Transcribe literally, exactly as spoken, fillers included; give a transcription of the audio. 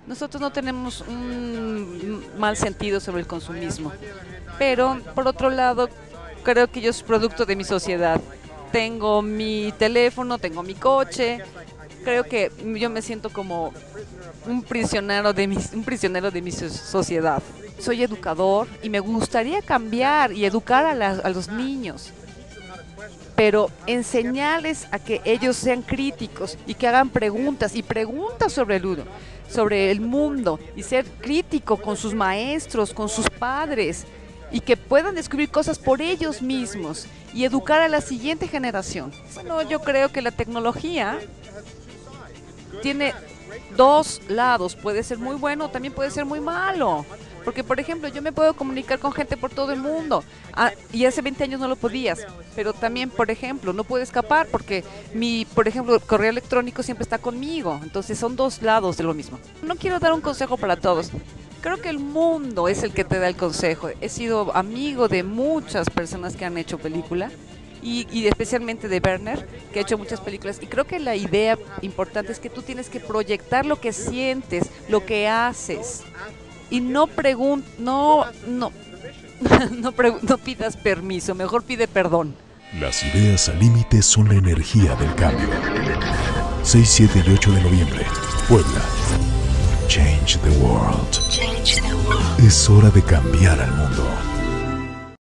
Nosotros no tenemos un mal sentido sobre el consumismo, pero por otro lado, creo que yo soy producto de mi sociedad. Tengo mi teléfono, tengo mi coche, creo que yo me siento como un prisionero de mi, un prisionero de mi so- sociedad. Soy educador y me gustaría cambiar y educar a, las- a los niños, pero enseñarles a que ellos sean críticos y que hagan preguntas y preguntas sobre el uno, sobre el mundo, y ser crítico con sus maestros, con sus padres, y que puedan descubrir cosas por ellos mismos y educar a la siguiente generación. Bueno, yo creo que la tecnología tiene dos lados, puede ser muy bueno, también puede ser muy malo. Porque, por ejemplo, yo me puedo comunicar con gente por todo el mundo, ah, y hace veinte años no lo podías, pero también, por ejemplo, no puedo escapar porque mi, por ejemplo, correo electrónico siempre está conmigo. Entonces son dos lados de lo mismo. No quiero dar un consejo para todos. Creo que el mundo es el que te da el consejo. He sido amigo de muchas personas que han hecho película y, y especialmente de Werner, que ha hecho muchas películas. Y creo que la idea importante es que tú tienes que proyectar lo que sientes, lo que haces. Y no pregun no, no, no, pregu- no pidas permiso, mejor pide perdón. Las ideas al límite son la energía del cambio. seis, siete y ocho de noviembre, Puebla. Change the world. Change the world. Es hora de cambiar al mundo.